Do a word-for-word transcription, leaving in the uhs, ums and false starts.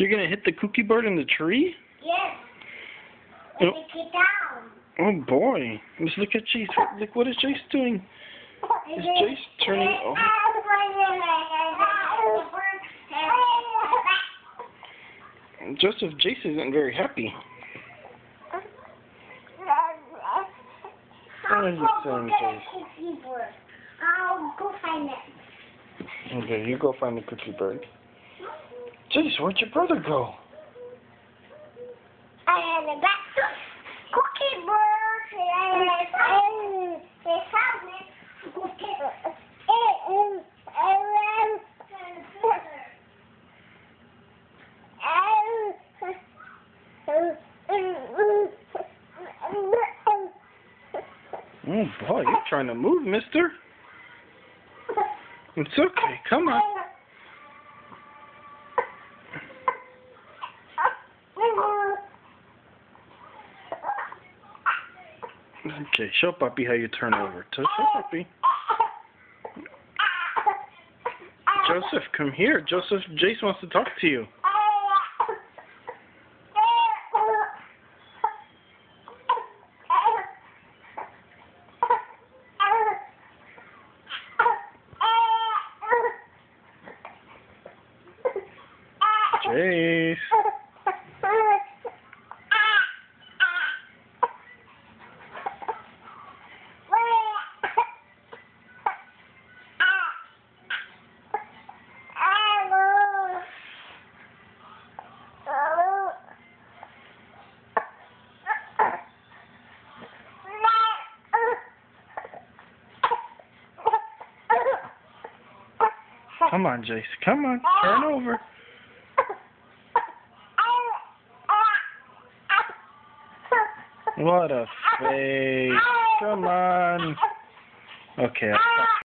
You're gonna hit the cookie bird in the tree? Yes. Oh. Let it get down. Oh boy. Let's look at Jace. Look, what is Jace doing? Is Jace turning over? Joseph, Jace isn't very happy. What is he saying, Jace? I'll go find it. Okay, you go find the cookie bird. Jace, where'd your brother go? I had a back cookie bird. And they found it. Cookie bird. Oh boy, you're trying to move, mister. It's okay, come on. Okay, show Puppy how you turn over. Show Puppy. Joseph, come here. Joseph, Jace wants to talk to you. Jace. Come on, Jace. Come on. Turn over. What a face. Come on. Okay. I'll stop.